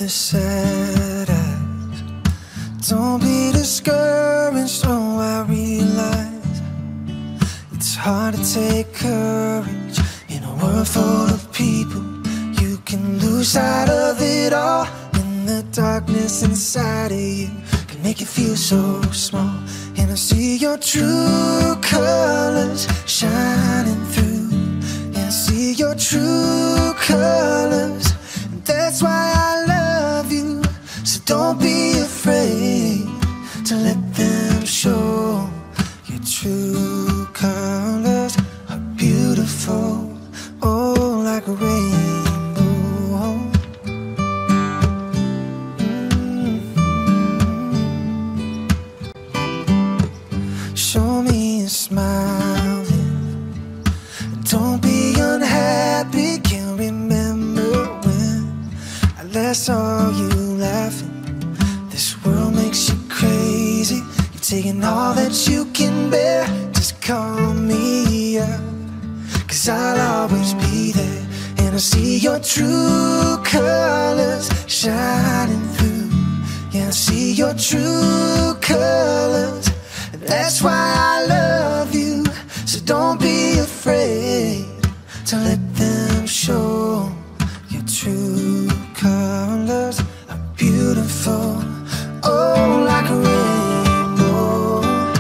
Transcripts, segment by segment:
the sad eyes. Don't be discouraged, oh I realize it's hard to take courage in a world full of people. You can lose sight of it all, and the darkness inside of you can make you feel so small. And I see your true colors shining through, and I see your true colors, and that's why I love you. So don't be afraid to let them show. Your true colors are beautiful, oh, like a rainbow. Show me a smile, don't be unhappy. Can't remember when I last saw you laughing. This world makes you crazy. You've taken all that you can bear. Just call me up, 'cause I'll always be there. And I see your true colors shining through. Yeah, I see your true colors, and that's why I love you. So don't be afraid to let them show. Your true colors are beautiful, oh, like a rainbow.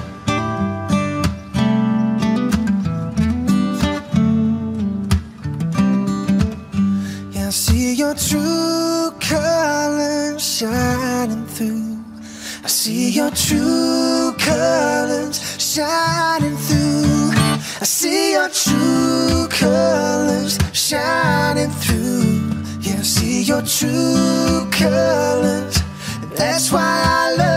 Yeah, I see your true colors shining through. I see your true colors shining through. I see your true colors shining through. Yeah, I see your true colors, and that's why I love you.